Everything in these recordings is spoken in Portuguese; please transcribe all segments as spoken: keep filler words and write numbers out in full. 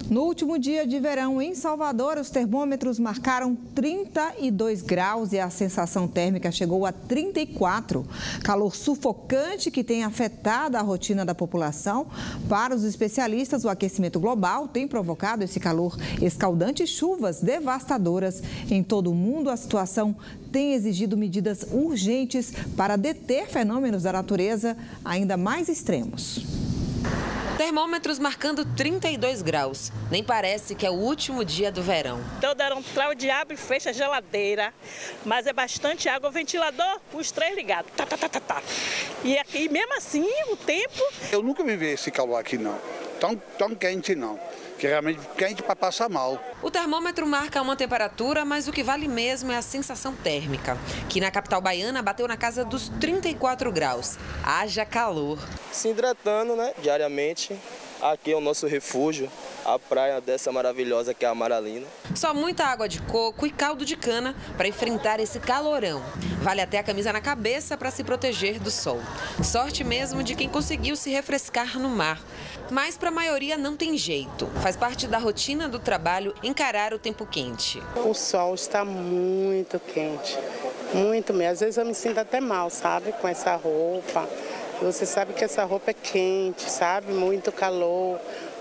No último dia de verão em Salvador, os termômetros marcaram trinta e dois graus e a sensação térmica chegou a trinta e quatro. Calor sufocante que tem afetado a rotina da população. Para os especialistas, o aquecimento global tem provocado esse calor escaldante e chuvas devastadoras. Em todo o mundo, a situação tem exigido medidas urgentes para deter fenômenos da natureza ainda mais extremos. Termômetros marcando trinta e dois graus. Nem parece que é o último dia do verão. Então deram um trau de abre e fecha a geladeira, mas é bastante água. O ventilador, os três ligados. Tá, tá, tá, tá, tá. E, aqui, mesmo assim, o tempo... Eu nunca vivi esse calor aqui, não. Tão, tão quente, não. Que é realmente quente para passar mal. O termômetro marca uma temperatura, mas o que vale mesmo é a sensação térmica, que na capital baiana bateu na casa dos trinta e quatro graus. Haja calor. Se hidratando, né, diariamente. Aqui é o nosso refúgio, a praia dessa maravilhosa que é a Amaralina. Só muita água de coco e caldo de cana para enfrentar esse calorão. Vale até a camisa na cabeça para se proteger do sol. Sorte mesmo de quem conseguiu se refrescar no mar. Mas para a maioria não tem jeito. Faz parte da rotina do trabalho encarar o tempo quente. O sol está muito quente, muito mesmo. Às vezes eu me sinto até mal, sabe, com essa roupa. Você sabe que essa roupa é quente, sabe? Muito calor,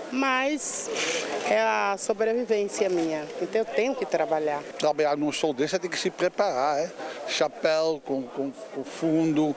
mas é a sobrevivência minha, então eu tenho que trabalhar. Trabalhar num sol desse, você tem que se preparar, é? Chapéu com, com, com fundo,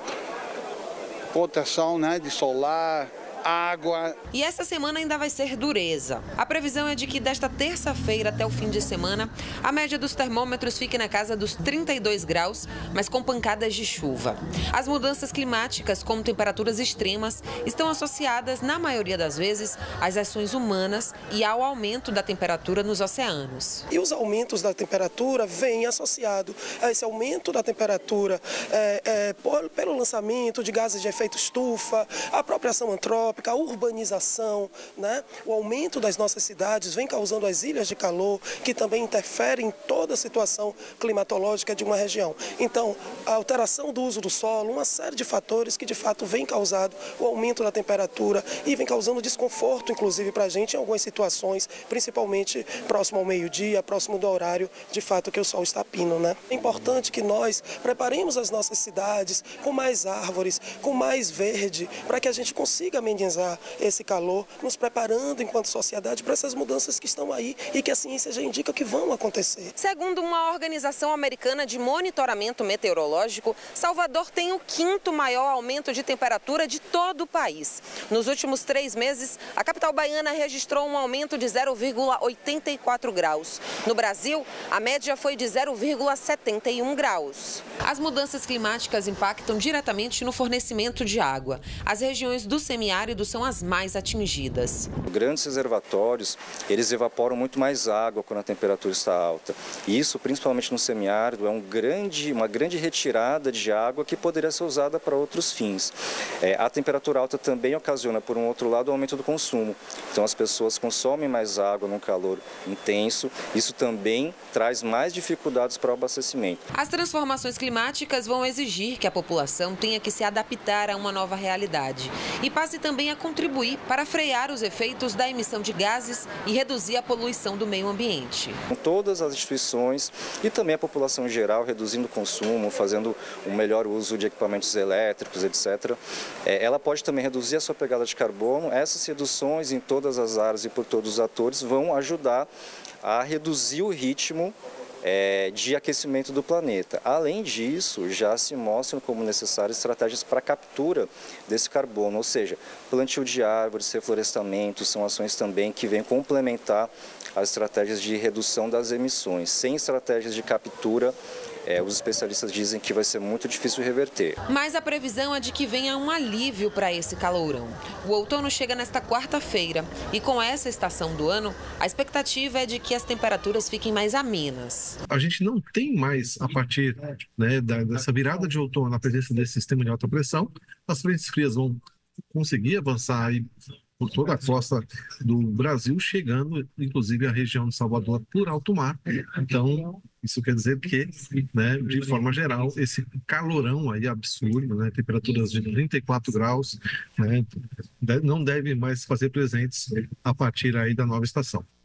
proteção, né, de solar, água. E essa semana ainda vai ser dureza. A previsão é de que desta terça-feira até o fim de semana, a média dos termômetros fique na casa dos trinta e dois graus, mas com pancadas de chuva. As mudanças climáticas, como temperaturas extremas, estão associadas, na maioria das vezes, às ações humanas e ao aumento da temperatura nos oceanos. E os aumentos da temperatura vêm associados a esse aumento da temperatura é, é, por, pelo lançamento de gases de efeito estufa, a própria ação antrópica, a urbanização, né? O aumento das nossas cidades vem causando as ilhas de calor, que também interferem em toda a situação climatológica de uma região. Então, a alteração do uso do solo, uma série de fatores que de fato vem causando o aumento da temperatura e vem causando desconforto, inclusive, para a gente em algumas situações, principalmente próximo ao meio-dia, próximo do horário, de fato, que o sol está a pino, né? É importante que nós preparemos as nossas cidades com mais árvores, com mais verde, para que a gente consiga amenizar esse calor, nos preparando enquanto sociedade para essas mudanças que estão aí e que a ciência já indica que vão acontecer. Segundo uma organização americana de monitoramento meteorológico, Salvador tem o quinto maior aumento de temperatura de todo o país. Nos últimos três meses, a capital baiana registrou um aumento de zero vírgula oitenta e quatro graus. No Brasil, a média foi de zero vírgula setenta e um graus. As mudanças climáticas impactam diretamente no fornecimento de água. As regiões do semiárido são as mais atingidas. Grandes reservatórios, eles evaporam muito mais água quando a temperatura está alta. E isso, principalmente no semiárido, é um grande, uma grande retirada de água que poderia ser usada para outros fins. É, a temperatura alta também ocasiona, por um outro lado, o aumento do consumo. Então as pessoas consomem mais água num calor intenso. Isso também traz mais dificuldades para o abastecimento. As transformações climáticas vão exigir que a população tenha que se adaptar a uma nova realidade e passe também a contribuir para frear os efeitos da emissão de gases e reduzir a poluição do meio ambiente. Com todas as instituições e também a população em geral reduzindo o consumo, fazendo um melhor uso de equipamentos elétricos, etcétera, ela pode também reduzir a sua pegada de carbono. Essas reduções em todas as áreas e por todos os atores vão ajudar a reduzir o ritmo É, de aquecimento do planeta. Além disso, já se mostram como necessárias estratégias para a captura desse carbono, ou seja, plantio de árvores, reflorestamento, são ações também que vêm complementar as estratégias de redução das emissões. Sem estratégias de captura, É, os especialistas dizem que vai ser muito difícil reverter. Mas a previsão é de que venha um alívio para esse calorão. O outono chega nesta quarta-feira e com essa estação do ano, a expectativa é de que as temperaturas fiquem mais amenas. A gente não tem mais, a partir, né, dessa virada de outono, na presença desse sistema de alta pressão, as frentes frias vão conseguir avançar aí por toda a costa do Brasil, chegando inclusive à região de Salvador por alto mar. Então, isso quer dizer que, né, de forma geral, esse calorão aí absurdo, né, temperaturas de trinta e quatro graus, né, não deve mais se fazer presentes a partir aí da nova estação.